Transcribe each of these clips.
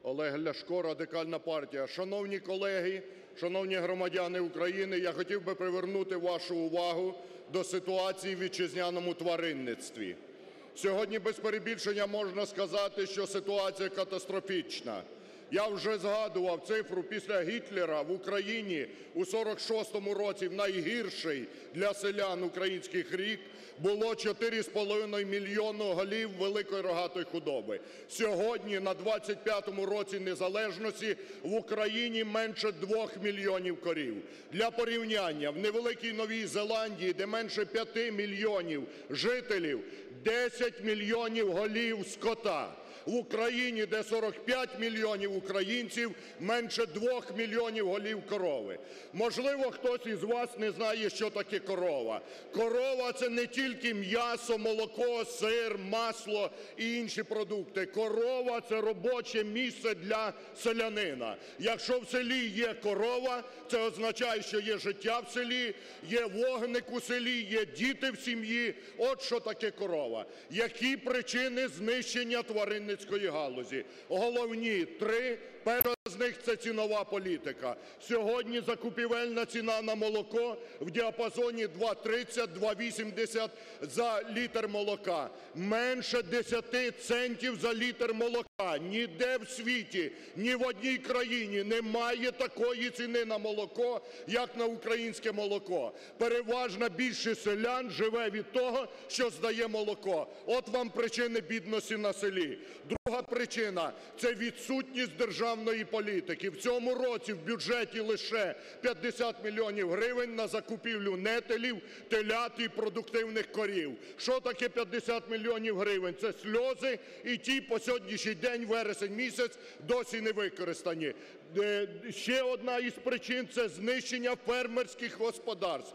Олег Ляшко, Радикальна партія. Шановні колеги, шановні громадяни України, я хотів би привернути вашу увагу до ситуації в вітчизняному тваринництві. Сьогодні без перебільшення можна сказати, що ситуація катастрофічна. Я вже згадував цифру: після Гітлера в Україні у 46-му році, в найгірший для селян українських рік, було 4,5 мільйони голів великої рогатої худоби. Сьогодні, на 25-му році незалежності, в Україні менше 2 мільйонів корів. Для порівняння, в невеликій Новій Зеландії, де менше 5 мільйонів жителів, 10 мільйонів голів скота. В Україні, де 45 мільйонів українців, менше 2 мільйонів голів корови. Можливо, хтось із вас не знає, що таке корова. Корова – це не тільки м'ясо, молоко, сир, масло і інші продукти. Корова – це робоче місце для селянина. Якщо в селі є корова, це означає, що є життя в селі, є вогник у селі, є діти в сім'ї. От що таке корова. Які причини знищення тваринницької галузі? Головні три. Перша з них – це цінова політика. Сьогодні закупівельна ціна на молоко в діапазоні 2,30–2,80 за літр молока. Менше 10 центів за літр молока. Ніде в світі, ні в одній країні немає такої ціни на молоко, як на українське молоко. Переважна більшість селян живе від того, що здає молоко. От вам причини бідності на селі. Друга причина – це відсутність державної політики. В цьому році в бюджеті лише 50 мільйонів гривень на закупівлю нетелів, телят і продуктивних корів. Що таке 50 мільйонів гривень? Це сльози, і ті по сьогоднішній день, вересень місяць, досі не використані. Ще одна із причин – це знищення фермерських господарств.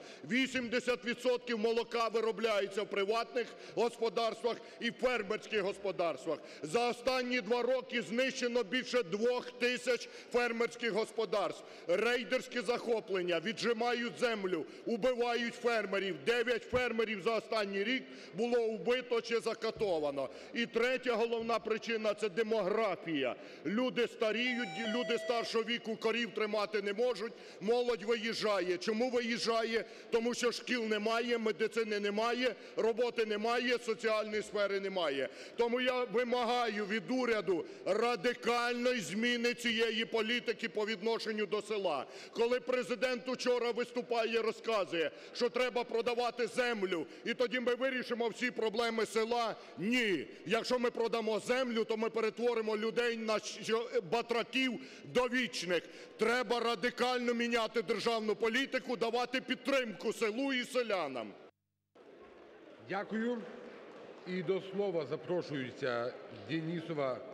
80% молока виробляється в приватних господарствах і фермерських господарствах. За останні 2 роки знищено більше 2000 фермерських господарств. Рейдерські захоплення, віджимають землю, убивають фермерів. 9 фермерів за останній рік було вбито чи закатовано. І третя головна причина – це демографія. Люди старіють, люди старшого віку корів тримати не можуть, молодь виїжджає. Чому виїжджає? Тому що шкіл немає, медицини немає, роботи немає, соціальної сфери немає. Тому я вимагаю від уряду радикальної зміни цієї політики по відношенню до села. Коли Президент учора виступає і розказує, що треба продавати землю, і тоді ми вирішимо всі проблеми села – ні. Якщо ми продамо землю, то ми перетворимо людей на батраків довічних. Треба радикально міняти державну політику, давати підтримку селу і селянам. Дякую. І до слова запрошується Денісова